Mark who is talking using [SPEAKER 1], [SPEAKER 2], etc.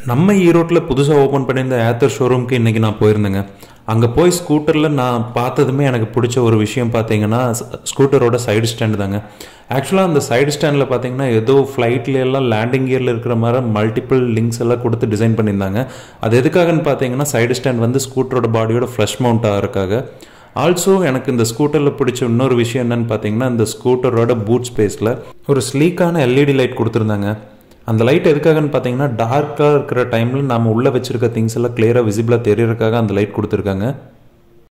[SPEAKER 1] நம்ம ஈரோட்டில் புதுசாக ஓப்பன் பண்ணியிருந்த Ather ஷோரூம்க்கு இன்றைக்கி நான் போயிருந்தேங்க. அங்கே போய் ஸ்கூட்டரில் நான் பார்த்ததுமே எனக்கு பிடிச்ச ஒரு விஷயம் பார்த்தீங்கன்னா ஸ்கூட்டரோட சைடு ஸ்டாண்டு தாங்க. ஆக்சுவலாக அந்த சைடு ஸ்டாண்டில் பார்த்தீங்கன்னா ஏதோ ஃப்ளைட்லாம் லேண்டிங் கியரில் இருக்கிற மாதிரி மல்டிபிள் லிங்க்ஸ் எல்லாம் கொடுத்து டிசைன் பண்ணியிருந்தாங்க. அது எதுக்காகன்னு பார்த்தீங்கன்னா சைடு ஸ்டாண்ட் வந்து ஸ்கூட்டரோட பாடியோட ஃப்ளஷ் மவுண்ட் ஆகிறதுக்காக. ஆல்சோ எனக்கு இந்த ஸ்கூட்டரில் பிடிச்ச இன்னொரு விஷயம் என்னென்னு பார்த்தீங்கன்னா இந்த ஸ்கூட்டரோட பூட் ஸ்பேஸில் ஒரு ஸ்லீக்கான எல்இடி லைட் கொடுத்துருந்தாங்க. அந்த லைட் எதுக்காகன்னு பார்த்தீங்கன்னா டார்க்காக இருக்கிற டைமில் நம்ம உள்ளே வச்சுருக்க திங்ஸ் எல்லாம் கிளியராக விசிபிளாக தெரியறதுக்காக அந்த லைட் கொடுத்துருக்காங்க.